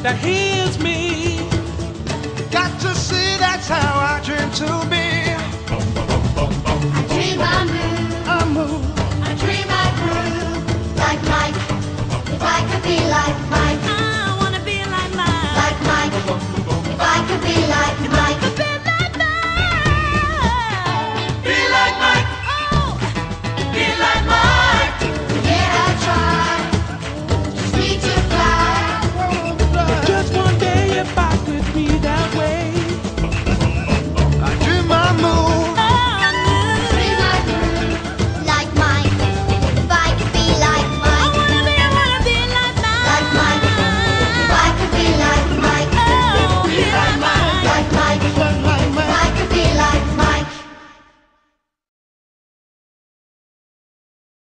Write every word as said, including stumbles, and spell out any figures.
that heals me. Got to see that's how I dream to be.